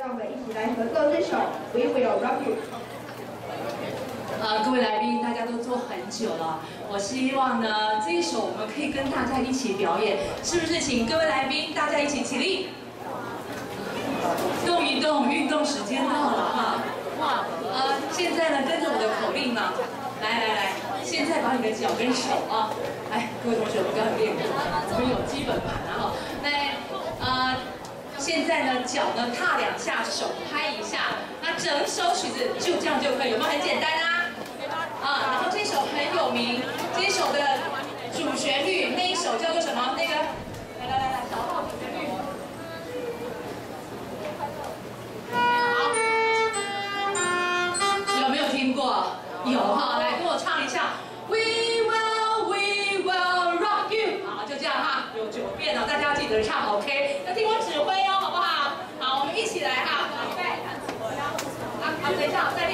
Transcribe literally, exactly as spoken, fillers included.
让我们一起来合奏这首《We Will Rock You》。 呃，各位来宾，大家都坐很久了，我希望呢这一首我们可以跟大家一起表演，是不是？请各位来宾大家一起起立，动一动，运动时间到了哈。呃，现在呢跟着我的口令嘛，来来来，现在把你的脚跟手啊，哎，各位同学，我们刚才练过，我们有基本盘啊哈。那呃。 现在呢，脚呢踏两下，手拍一下，那整首曲子就这样就可以，有没有很简单啊？啊，然后这首很有名，这首的主旋律那一首叫做什么？那个，来来来来，小号主旋律。好，有没有听过？有哈，来跟我唱一下。We will, we will rock you。好，就这样哈，有九遍哦，大家记得唱 ，OK？ 要听我指挥哦。 一起来哈，预备，好，好，等一下，再